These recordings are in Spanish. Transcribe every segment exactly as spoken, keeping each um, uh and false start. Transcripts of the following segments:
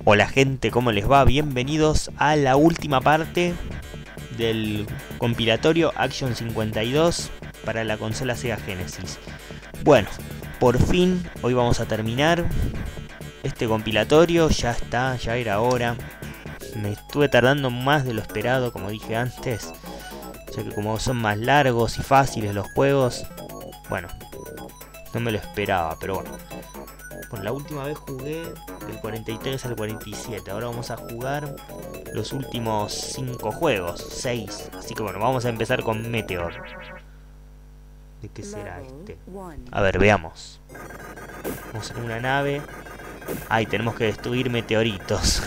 Hola gente, ¿cómo les va? Bienvenidos a la última parte del compilatorio Action cincuenta y dos para la consola Sega Genesis. Bueno, por fin, hoy vamos a terminar este compilatorio, ya está, ya era hora. Me estuve tardando más de lo esperado, como dije antes, ya que como son más largos y fáciles los juegos, bueno, no me lo esperaba, pero bueno. Bueno, la última vez jugué del cuarenta y tres al cuarenta y siete. Ahora vamos a jugar los últimos cinco juegos, seis. Así que bueno, vamos a empezar con Meteor. ¿De qué será este? A ver, veamos. Vamos en una nave. Ay, tenemos que destruir meteoritos.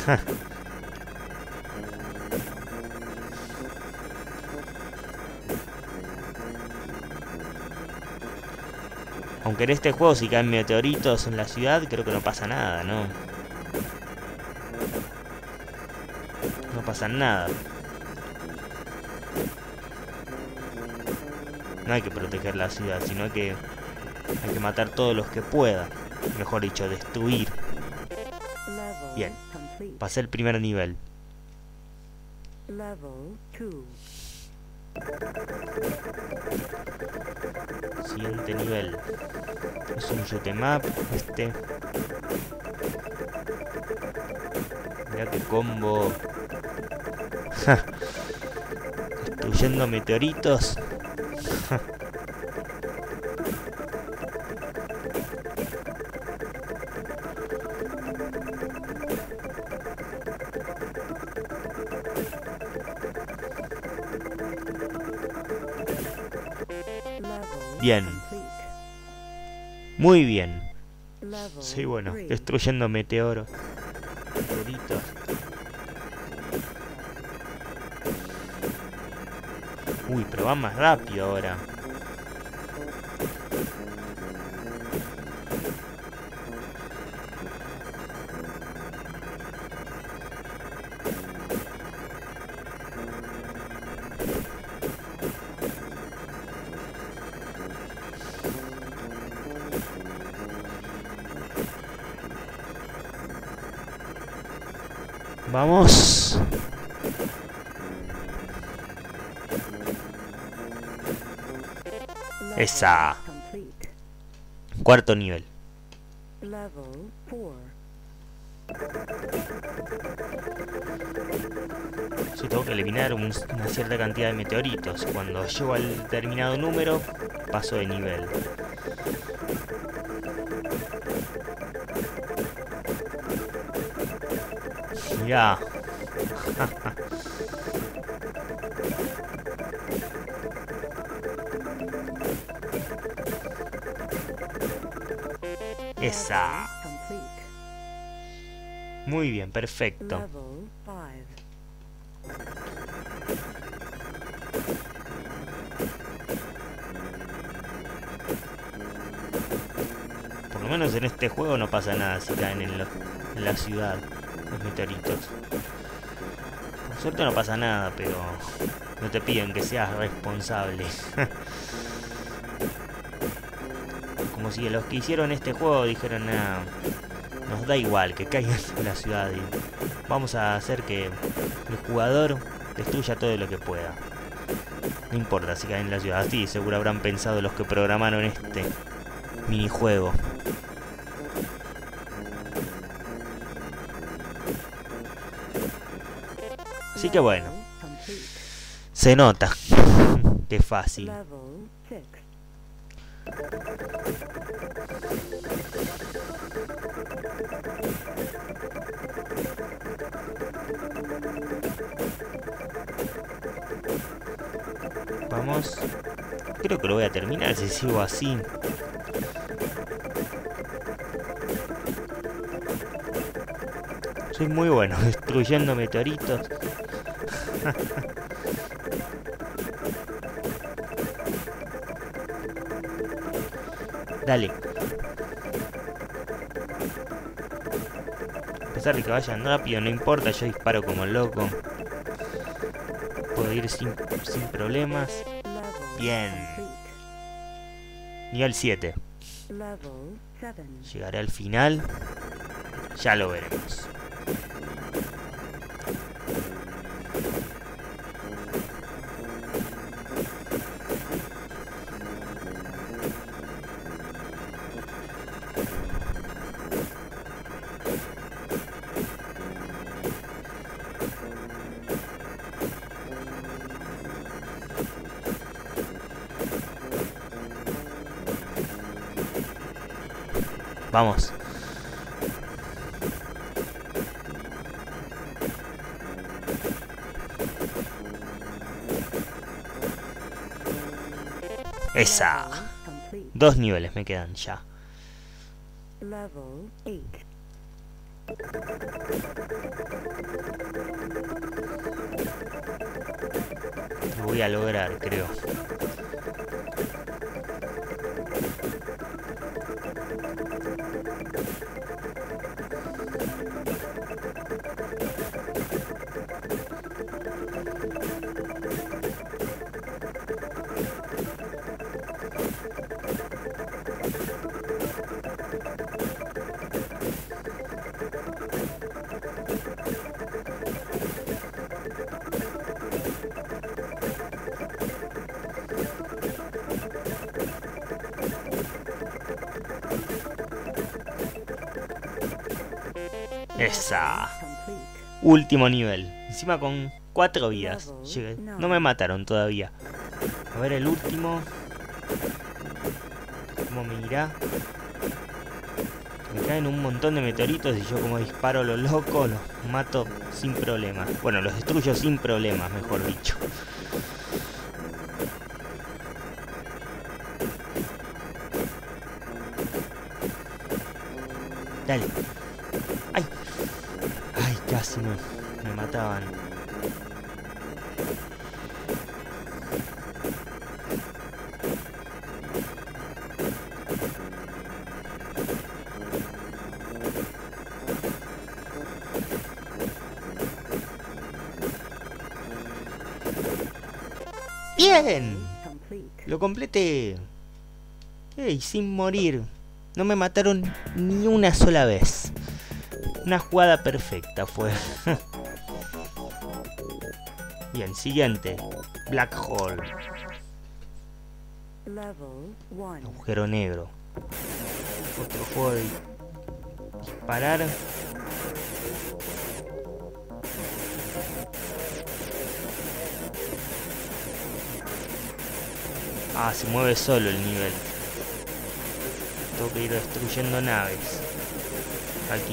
Aunque en este juego si caen meteoritos en la ciudad, creo que no pasa nada, ¿no? No pasa nada. No hay que proteger la ciudad, sino que hay que matar todos los que pueda. Mejor dicho, destruir. Bien, pasé el primer nivel. Siguiente nivel. Es un shoot 'em up este. Mirá qué combo. Destruyendo meteoritos. Bien. Muy bien. Sí, bueno, destruyendo meteoros. Meteoritos. Uy, pero va más rápido ahora. Vamos. Esa. Cuarto nivel. Si tengo que eliminar un, una cierta cantidad de meteoritos. Cuando llego al determinado número, paso de nivel. Ya. Esa. Muy bien, perfecto. Por lo menos en este juego no pasa nada si caen en, lo, en la ciudad los meteoritos. Por suerte no pasa nada, pero no te piden que seas responsable. Como si los que hicieron este juego dijeron, nah, nos da igual que caigan en la ciudad y vamos a hacer que el jugador destruya todo lo que pueda. No importa si caen en la ciudad. Así seguro habrán pensado los que programaron este minijuego. Así que bueno, se nota que es fácil. Vamos. Creo que lo voy a terminar si sigo así. Soy muy bueno destruyendo meteoritos. Dale. A pesar de que vayan rápido, no importa, yo disparo como loco. Puedo ir sin, sin problemas. Bien. Nivel siete. Llegaré al final. Ya lo veremos. Vamos. Esa. Dos niveles me quedan ya. Lo voy a lograr, creo. Esa. Último nivel. Encima con cuatro vidas. Llegué. No me mataron todavía. A ver el último. ¿Cómo me irá? Me caen un montón de meteoritos y yo como disparo a lo loco los mato sin problemas. Bueno, los destruyo sin problemas, mejor dicho. Dale. ¡Ay! ¡Ay! Casi me, me mataban. ¡Bien! Lo completé. ¡Ey! Sin morir. No me mataron ni una sola vez. Una jugada perfecta fue. Bien, siguiente. Black Hole. Agujero negro. Otro juego de disparar. Ah, se mueve solo el nivel. Tengo que ir destruyendo naves. Aquí.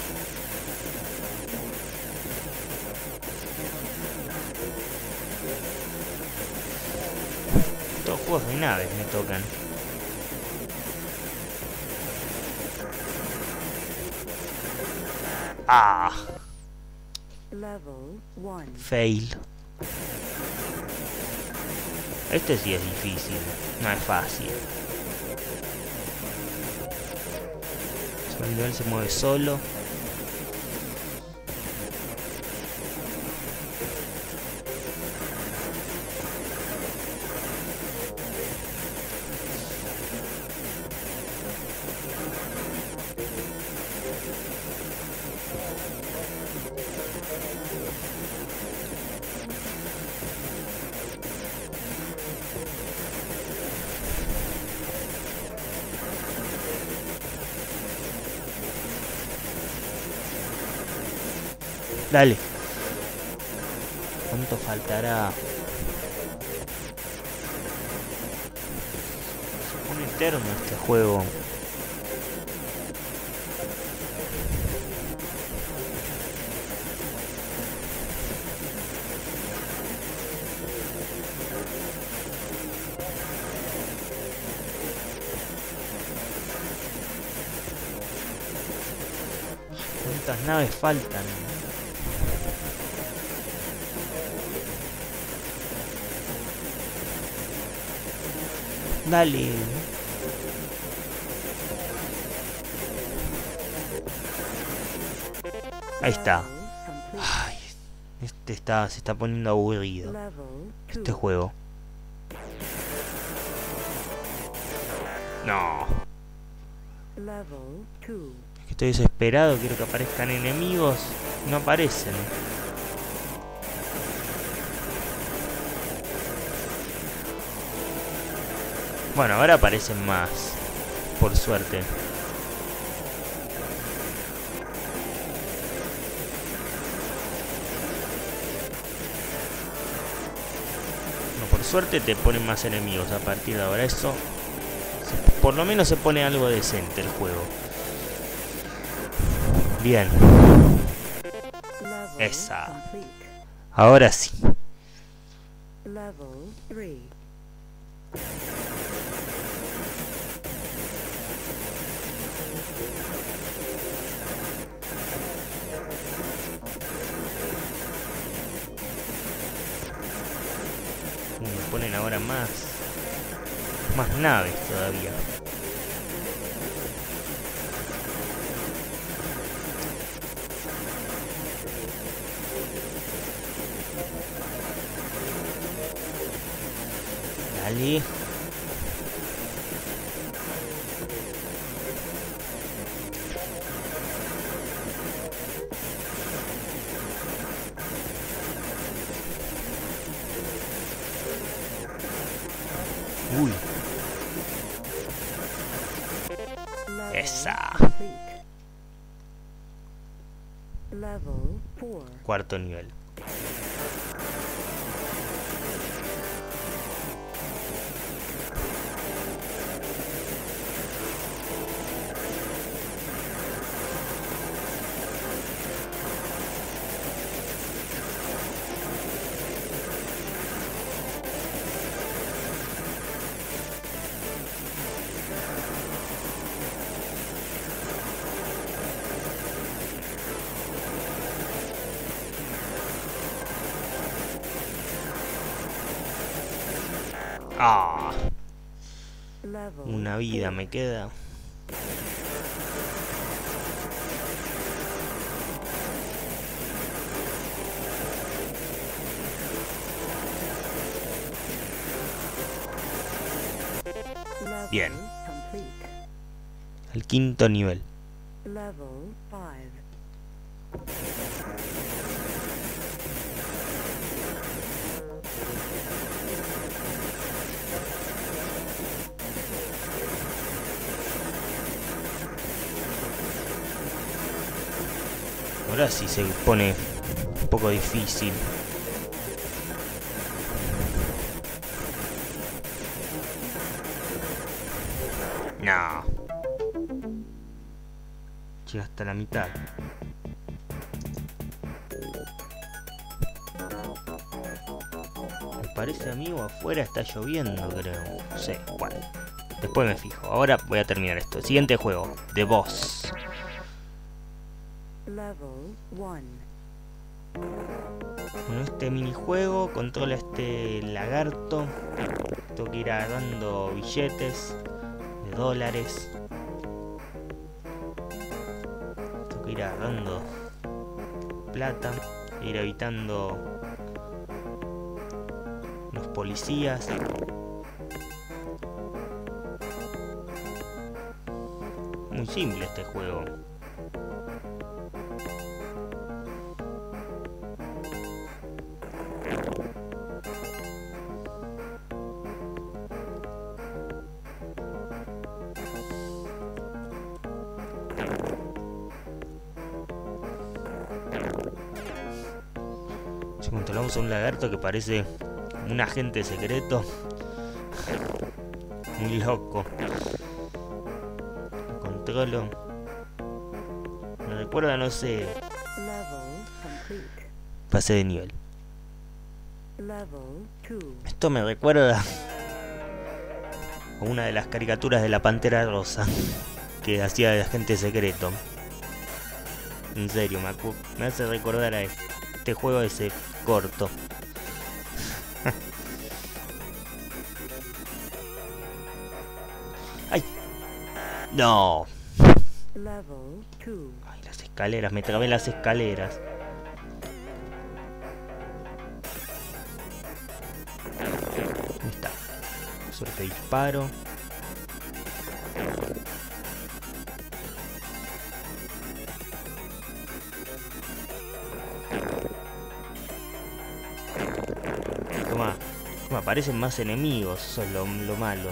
Todos juegos de naves me tocan. Ah. Fail. Este sí es difícil. No es fácil. El nivel se mueve solo. Dale. ¿Cuánto faltará? Se pone eterno este juego. ¿Cuántas naves faltan? Dale. Ahí está. Ay, este está, se está poniendo aburrido. Este juego. No. Es que estoy desesperado, quiero que aparezcan enemigos. No aparecen. Bueno, ahora aparecen más, por suerte. No, por suerte te ponen más enemigos a partir de ahora. Eso, por lo menos se pone algo decente el juego. Bien. Esa. Ahora sí. Me ponen ahora más más naves todavía. Dale. Uy. Esa. Cuarto nivel. Ah, una vida me queda. Bien. El quinto nivel. Ahora sí se pone un poco difícil. No. Llega hasta la mitad. Me parece a mí o afuera está lloviendo, creo. No sé, bueno. Después me fijo. Ahora voy a terminar esto. El siguiente juego, The Boss. Bueno, este minijuego controla este lagarto. Tengo que ir agarrando billetes de dólares. Tengo que ir agarrando plata e ir evitando los policías. Muy simple este juego. Controlamos a un lagarto que parece un agente secreto. Muy loco. Lo controlo. Me recuerda, no sé. Pasé de nivel. Esto me recuerda a una de las caricaturas de la Pantera Rosa que hacía de agente secreto. En serio, me, me hace recordar a este juego ese corto. ¡Ay! ¡No! Ay, las escaleras, me trabé en las escaleras. Ahí está. Suerte disparo. Toma, toma, aparecen más enemigos, eso es lo, lo malo.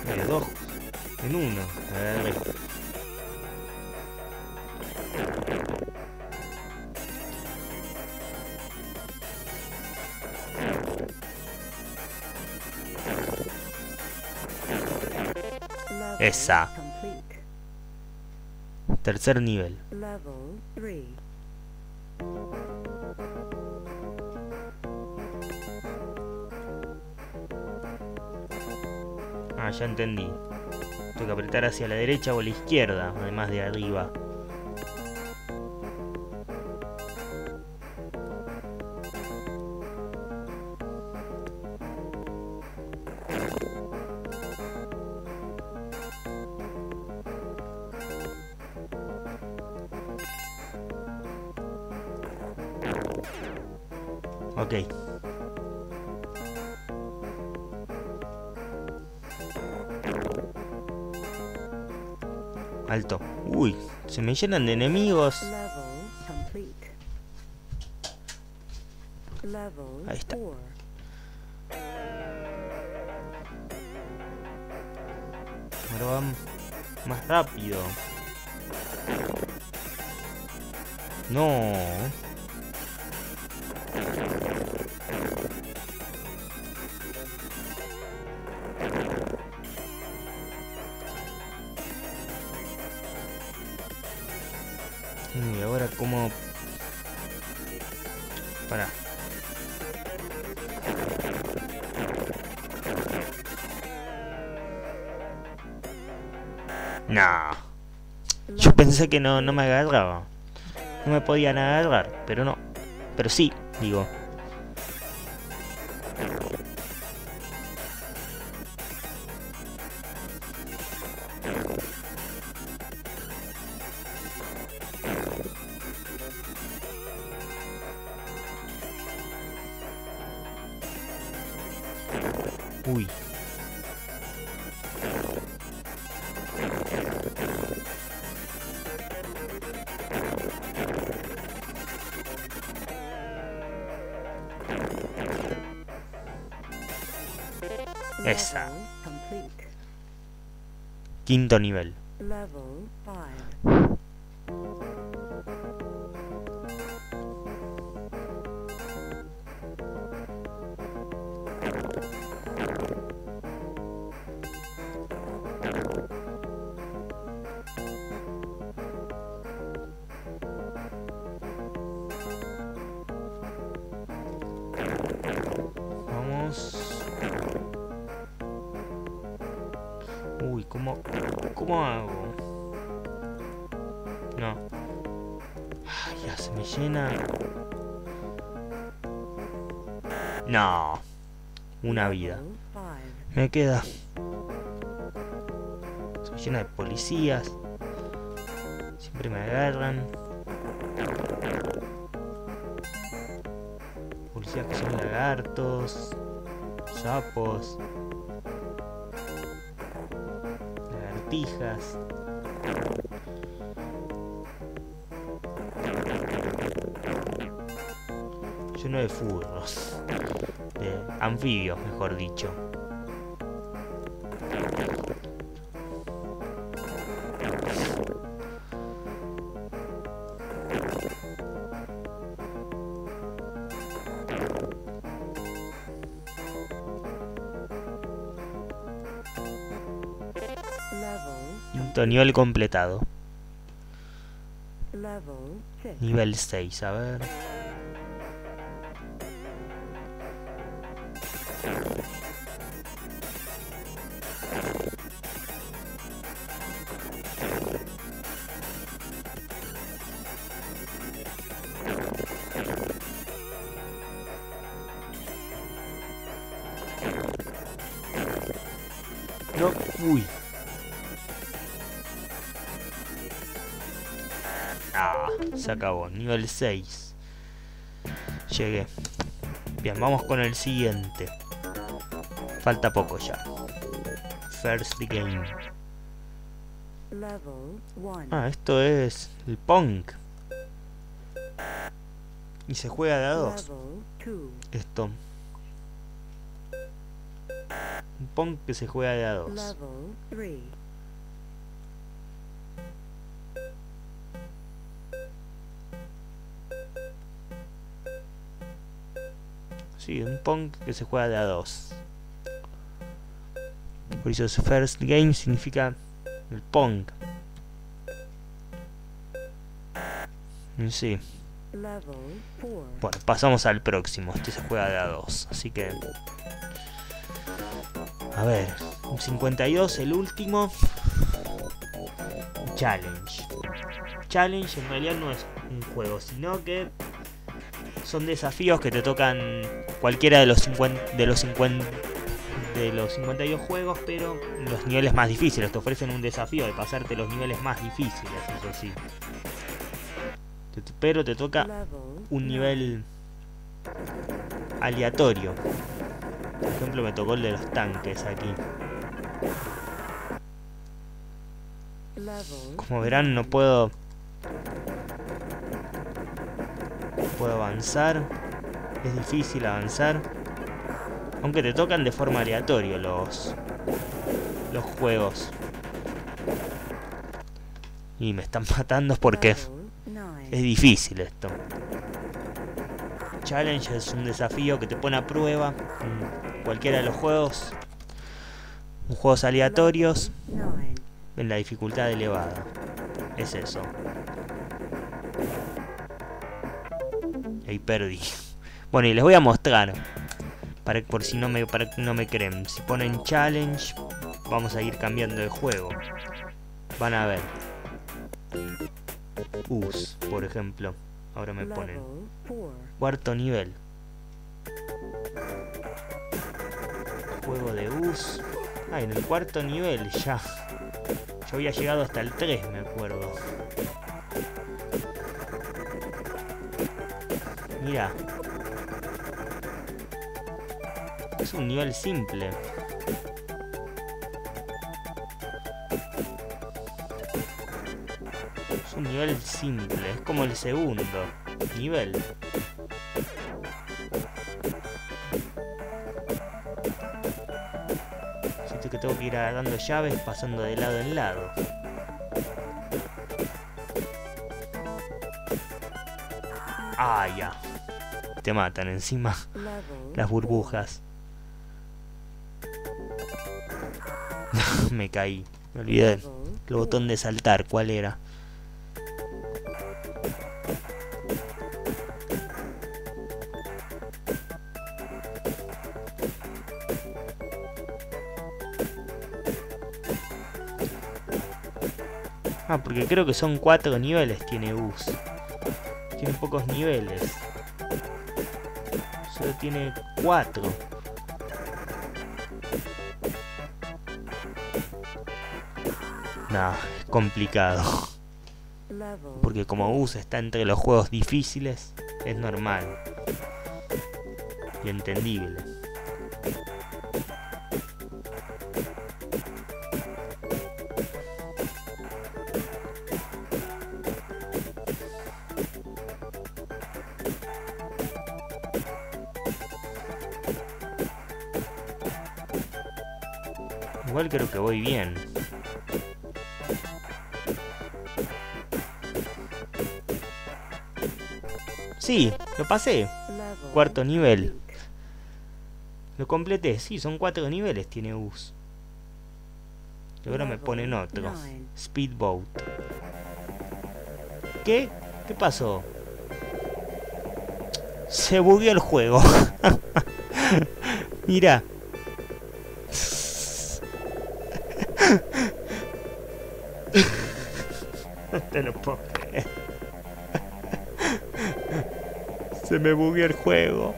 De dos en uno. A ver. Esa. Tercer nivel. Ah, ya entendí. Tengo que apretar hacia la derecha o a la izquierda, además de arriba. Ok. Alto. Uy, se me llenan de enemigos. Ahí está. Ahora van más rápido. No. Y ahora como... Para. No. Yo pensé que no, no me agarraba. No me podían agarrar, pero no. Pero sí, digo. Uy. Esa. Quinto nivel. Uy, ¿cómo, cómo hago? No. Ay, ya se me llena. No. Una vida. Me queda. Se me llena de policías. Siempre me agarran. Policías que son lagartos. Sapos. Lagartijas. Lleno de furros. De anfibios, mejor dicho. Quinto nivel completado. Nivel seis, a ver. No, uy. Ah, se acabó. Nivel seis. Llegué. Bien, vamos con el siguiente. Falta poco ya. First game. Ah, esto es el punk. Y se juega de a dos. Esto. Pong que se juega de a dos. Level three. Sí, un Pong que se juega de a dos. Por eso su first game significa el Pong. Sí. Level four. Bueno, pasamos al próximo. Este se juega de a dos. Así que... A ver. Un cincuenta y dos, el último. Challenge. Challenge en realidad no es un juego, sino que son desafíos que te tocan cualquiera de los cincuenta, de los cincuenta, de los cincuenta y dos juegos, pero los niveles más difíciles. Te ofrecen un desafío de pasarte los niveles más difíciles, eso sí. Pero te toca un nivel aleatorio. Por ejemplo, me tocó el de los tanques aquí. Como verán, no puedo no puedo avanzar. Es difícil avanzar. Aunque te tocan de forma aleatoria los los juegos. Y me están matando porque es difícil esto. Challenge es un desafío que te pone a prueba en cualquiera de los juegos. Juegos aleatorios en la dificultad elevada. Es eso. Ahí perdí. Bueno, y les voy a mostrar. Para, por si no me, para que no me creen. Si ponen challenge, vamos a ir cambiando de juego. Van a ver. U S, por ejemplo. Ahora me ponen cuarto nivel. Juego de U S. Ah, en el cuarto nivel ya. Yo había llegado hasta el tres, me acuerdo. Mira. Es un nivel simple. Es un nivel simple. Es como el segundo nivel. Siento que tengo que ir agarrando llaves pasando de lado en lado. Ah, ya. Te matan encima las burbujas. Me caí. Me olvidé. El botón de saltar, ¿cuál era? Ah, porque creo que son cuatro niveles tiene U S. Tiene pocos niveles. Solo tiene cuatro. Nah, es complicado. Porque como U S está entre los juegos difíciles, es normal. Y entendible. Igual creo que voy bien. Sí, lo pasé. Cuarto nivel. Lo completé. Sí, son cuatro niveles tiene U S. Y ahora me ponen otro. Speedboat. ¿Qué? ¿Qué pasó? Se bugueó el juego. Mira. No te lo puedo creer. Se me bugueó el juego.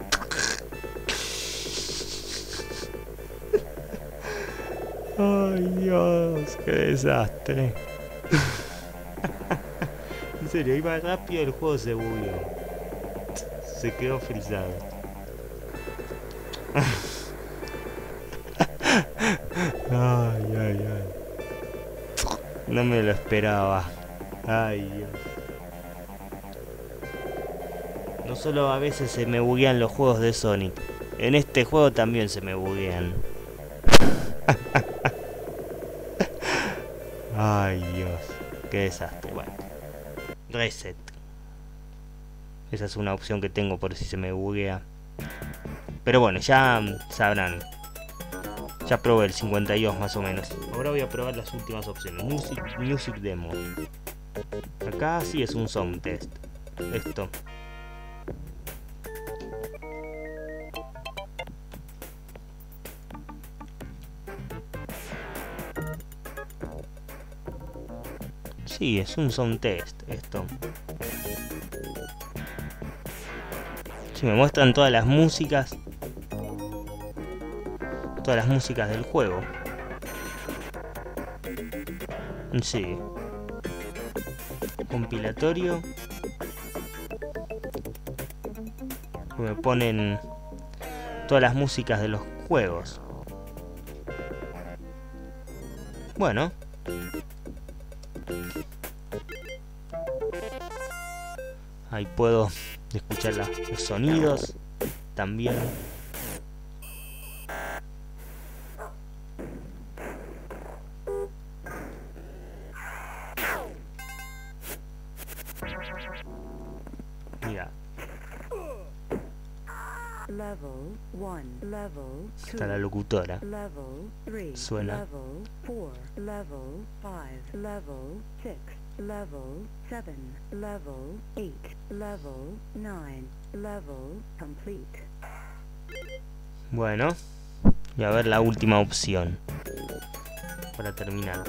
Ay, Dios, qué desastre. En serio, iba rápido y el juego se bugueó. Se quedó frisado. Ay, ay, ay. No me lo esperaba. Ay, Dios. No solo a veces se me buguean los juegos de Sonic. En este juego también se me buguean. Ay, Dios. Qué desastre. Bueno. Reset. Esa es una opción que tengo por si se me buguea. Pero bueno, ya sabrán. Ya probé el cincuenta y dos más o menos. Ahora voy a probar las últimas opciones. Music, music Demo. Acá sí es un sound test. Esto. Sí, es un sound test esto. Sí, me muestran todas las músicas. Todas las músicas del juego. Sí. Compilatorio. Me ponen todas las músicas de los juegos. Bueno. Ahí puedo escuchar la, los sonidos también. Mira. Level one, level two, Está la locutora. level three, Suena. level four, level five, level six, level seven, level eight, level nine, level complete. Bueno. Y a ver la última opción. Para terminar.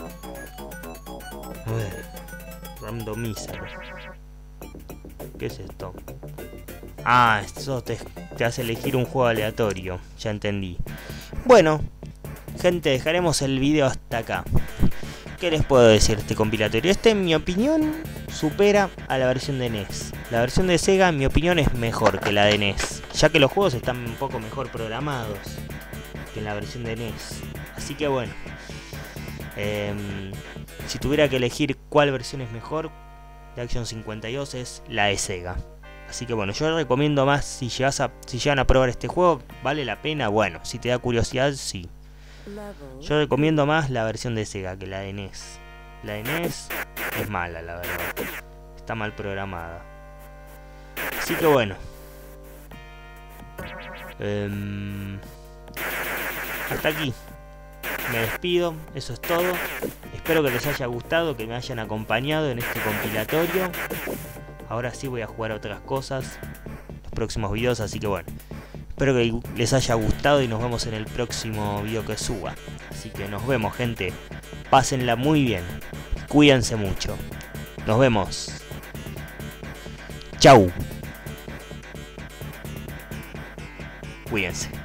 A ver. Randomizer. ¿Qué es esto? Ah, esto te, te hace elegir un juego aleatorio. Ya entendí. Bueno, gente, dejaremos el video hasta acá. ¿Qué les puedo decir? Este compilatorio, este en mi opinión supera a la versión de N E S. La versión de Sega en mi opinión es mejor que la de N E S, ya que los juegos están un poco mejor programados que en la versión de N E S. Así que bueno, eh, si tuviera que elegir cuál versión es mejor de Action cincuenta y dos, es la de Sega. Así que bueno, yo recomiendo más, si llegas a, si llegan a probar este juego, ¿vale la pena? Bueno, si te da curiosidad, sí. Yo recomiendo más la versión de Sega que la de N E S. La de N E S es mala, la verdad. Está mal programada. Así que bueno. Um, hasta aquí. Me despido, eso es todo. Espero que les haya gustado, que me hayan acompañado en este compilatorio. Ahora sí voy a jugar a otras cosas los próximos videos, así que bueno. Espero que les haya gustado y nos vemos en el próximo video que suba. Así que nos vemos, gente. Pásenla muy bien. Cuídense mucho. Nos vemos. Chau. Cuídense.